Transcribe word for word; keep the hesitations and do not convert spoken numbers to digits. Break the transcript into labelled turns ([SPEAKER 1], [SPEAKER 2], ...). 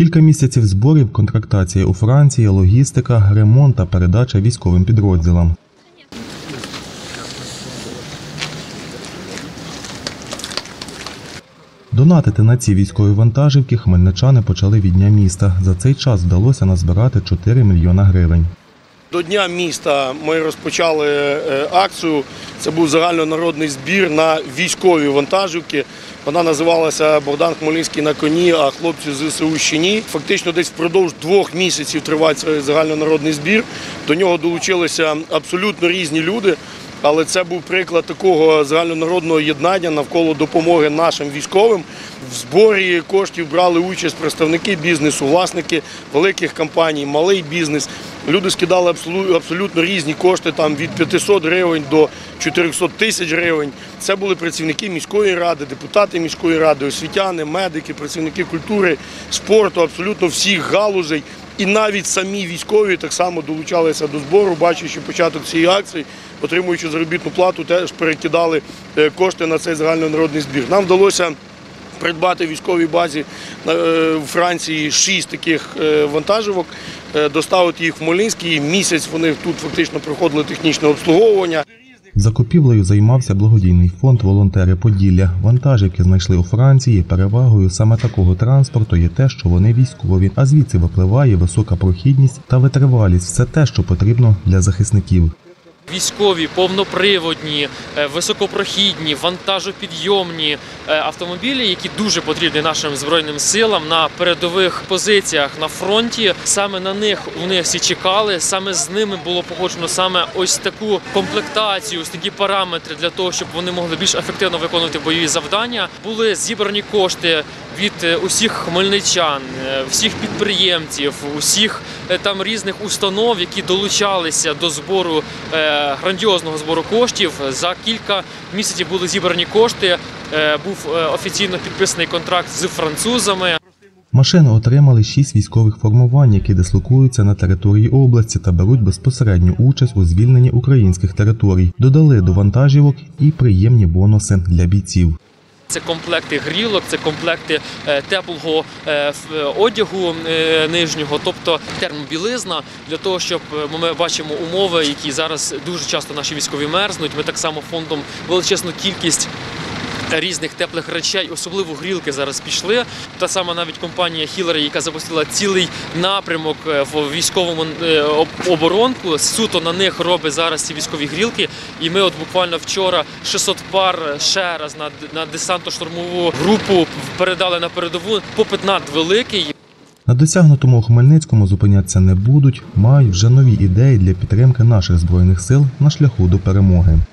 [SPEAKER 1] Кілька місяців зборів, контрактація у Франції, логістика, ремонт та передача військовим підрозділам. Донатити на ці військові вантажівки хмельничани почали від Дня міста. За цей час вдалося назбирати чотири мільйона гривень.
[SPEAKER 2] До Дня міста ми розпочали акцію. Це був загальнонародний збір на військові вантажівки. Вона називалася «Богдан Хмельницький на коні, а хлопці з ЗСУ ще ні». Фактично десь впродовж двох місяців триває цей загальнонародний збір. До нього долучилися абсолютно різні люди. Але це був приклад такого загальнонародного єднання навколо допомоги нашим військовим. В зборі коштів брали участь представники бізнесу, власники великих компаній, малий бізнес. Люди скидали абсолютно різні кошти, там від п'ятисот гривень до чотирьохсот тисяч гривень. Це були працівники міської ради, депутати міської ради, освітяни, медики, працівники культури, спорту, абсолютно всіх галузей. І навіть самі військові так само долучалися до збору, бачачи початок цієї акції, отримуючи заробітну плату, теж перекидали кошти на цей загальнонародний збір. Нам вдалося придбати в військовій базі у Франції шість таких вантажівок, доставити їх в Хмельницький. Місяць вони тут фактично проходили технічне обслуговування.
[SPEAKER 1] Закупівлею займався благодійний фонд «Волонтери Поділля». Вантажівки знайшли у Франції. Перевагою саме такого транспорту є те, що вони військові, а звідси випливає висока прохідність та витривалість – все те, що потрібно для захисників.
[SPEAKER 3] Військові, повноприводні, високопрохідні, вантажопідйомні автомобілі, які дуже потрібні нашим Збройним силам на передових позиціях на фронті. Саме на них вони всі чекали, саме з ними було погоджено саме ось таку комплектацію, ось такі параметри для того, щоб вони могли більш ефективно виконувати бойові завдання. Були зібрані кошти від усіх хмельничан, всіх підприємців, усіх там різних установ, які долучалися до збору, грандіозного збору коштів. За кілька місяців були зібрані кошти, був офіційно підписаний контракт з французами.
[SPEAKER 1] Машини отримали шість військових формувань, які дислокуються на території області та беруть безпосередню участь у звільненні українських територій. Додали до вантажівок і приємні бонуси для бійців.
[SPEAKER 3] Це комплекти грілок, це комплекти теплого одягу нижнього, тобто термобілизна, для того, щоб ми бачимо умови, які зараз дуже часто наші військові мерзнуть. Ми так само фондом величезну кількість різних теплих речей, особливо грілки зараз пішли. Та сама навіть компанія «Хілер», яка запустила цілий напрямок в військовому оборонку, суто на них робить зараз ці військові грілки. І ми от буквально вчора шістсот пар ще раз на, на десантно-штурмову групу передали на передову. Попит надвеликий.
[SPEAKER 1] На досягнутому у Хмельницькому зупинятися не будуть, мають вже нові ідеї для підтримки наших Збройних сил на шляху до перемоги.